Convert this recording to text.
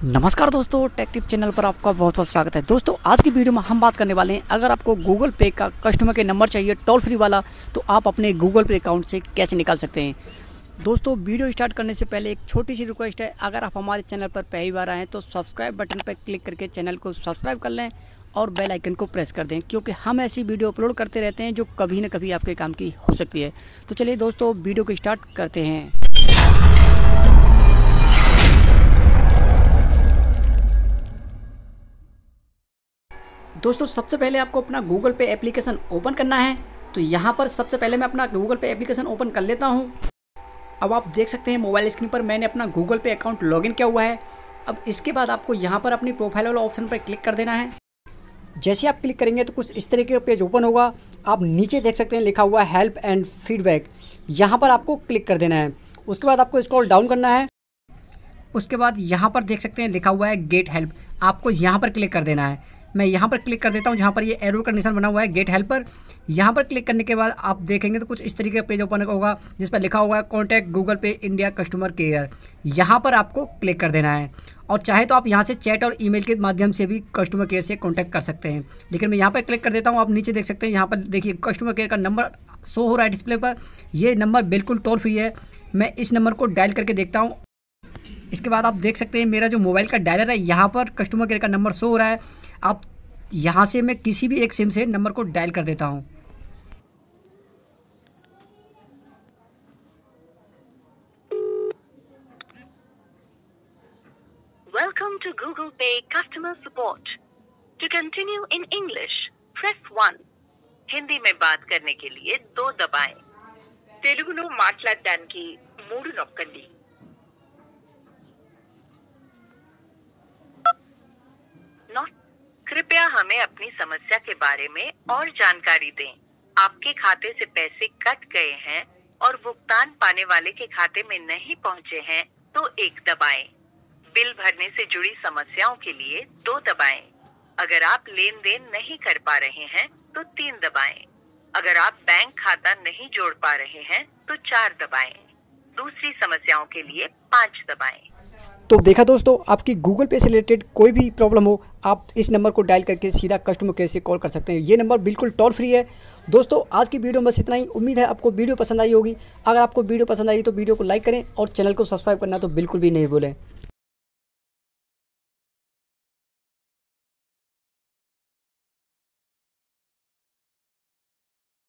नमस्कार दोस्तों, take tip channel पर आपका बहुत बहुत स्वागत है। दोस्तों आज की वीडियो में हम बात करने वाले हैं, अगर आपको गूगल पे का कस्टमर के नंबर चाहिए टोल फ्री वाला, तो आप अपने गूगल पे अकाउंट से कैसे निकाल सकते हैं। दोस्तों वीडियो स्टार्ट करने से पहले एक छोटी सी रिक्वेस्ट है, अगर आप हमारे चैनल पर पहली बार आए हैं तो सब्सक्राइब बटन पर क्लिक करके चैनल को सब्सक्राइब कर लें और बेल आइकन को प्रेस कर दें, क्योंकि हम ऐसी वीडियो अपलोड करते रहते हैं जो कभी न कभी आपके काम की हो सकती है। तो चलिए दोस्तों वीडियो को स्टार्ट करते हैं। दोस्तों सबसे पहले आपको अपना गूगल पे एप्लीकेशन ओपन करना है। तो यहाँ पर सबसे पहले मैं अपना गूगल पे एप्लीकेशन ओपन कर लेता हूँ। अब आप देख सकते हैं मोबाइल स्क्रीन पर मैंने अपना गूगल पे अकाउंट लॉगिन किया हुआ है। अब इसके बाद आपको यहाँ पर अपनी प्रोफाइल वाला ऑप्शन पर क्लिक कर देना है। जैसे आप क्लिक करेंगे तो कुछ इस तरीके का पेज ओपन होगा। आप नीचे देख सकते हैं लिखा हुआ है हेल्प एंड फीडबैक, यहाँ पर आपको क्लिक कर देना है। उसके बाद आपको स्क्रॉल डाउन करना है। उसके बाद यहाँ पर देख सकते हैं लिखा हुआ है गेट हेल्प, आपको यहाँ पर क्लिक कर देना है। मैं यहाँ पर क्लिक कर देता हूँ, जहाँ पर ये एरो का निशान बना हुआ है गेट हेल्प पर। यहाँ पर क्लिक करने के बाद आप देखेंगे तो कुछ इस तरीके का पेज ओपन होगा, जिस पर लिखा हुआ है contact Google pay India customer care. यहाँ पर आपको क्लिक कर देना है और चाहे तो आप यहाँ से चैट और ईमेल के माध्यम से भी कस्टमर केयर से कॉन्टैक्ट कर सकते हैं। लेकिन मैं यहाँ पर क्लिक कर देता हूँ। आप नीचे देख सकते हैं, यहाँ पर देखिए कस्टमर केयर का नंबर शो हो रहा है डिस्प्ले पर। ये नंबर बिल्कुल टोल फ्री है। मैं इस नंबर को डायल करके देखता हूँ। इसके बाद आप देख सकते हैं मेरा जो मोबाइल का डायलर है, यहाँ पर कस्टमर केयर का नंबर शो हो रहा है। आप यहाँ से मैं किसी भी एक सिम से नंबर को डायल कर देता हूँ। Welcome to Google Pay Customer Support. To continue in English, press 1. Hindi में बात करने के लिए 2 दबाएं। तेलुगुलो माట్లాడడానికి 3 నొక్కండి। कृपया हमें अपनी समस्या के बारे में और जानकारी दें। आपके खाते से पैसे कट गए हैं और भुगतान पाने वाले के खाते में नहीं पहुंचे हैं तो 1 दबाएं। बिल भरने से जुड़ी समस्याओं के लिए 2 दबाएं। अगर आप लेन देन नहीं कर पा रहे हैं तो 3 दबाएं। अगर आप बैंक खाता नहीं जोड़ पा रहे हैं तो 4 दबाएं। दूसरी समस्याओं के लिए 5 दबाएं। तो देखा दोस्तों, आपकी गूगल पे से रिलेटेड कोई भी प्रॉब्लम हो, आप इस नंबर को डायल करके सीधा कस्टमर केयर से कॉल कर सकते हैं। ये नंबर बिल्कुल टोल फ्री है। दोस्तों आज की वीडियो में बस इतना ही। उम्मीद है आपको वीडियो पसंद आई होगी। अगर आपको वीडियो पसंद आई तो वीडियो को लाइक करें और चैनल को सब्सक्राइब करना तो बिल्कुल भी नहीं भूलें।